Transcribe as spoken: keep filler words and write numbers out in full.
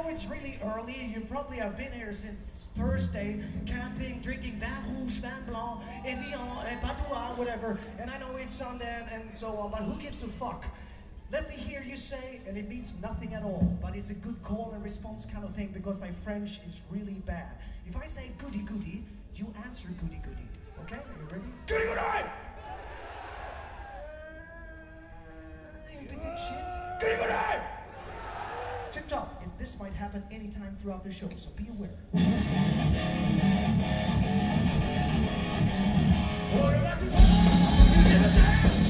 know it's really early. You probably have been here since Thursday, camping, drinking Vin Rouge, Vin Blanc, Evian, and Patois, whatever. And I know it's Sunday and so on, but who gives a fuck? Let me hear you say, and it means nothing at all, but it's a good call and response kind of thing because my French is really bad. If I say goody goody, you answer goody goody. Okay? Are you ready? Goody goody! Uh, you petite shit. Goody goody! Tip top. And this might happen anytime throughout the show, so be aware. What about this?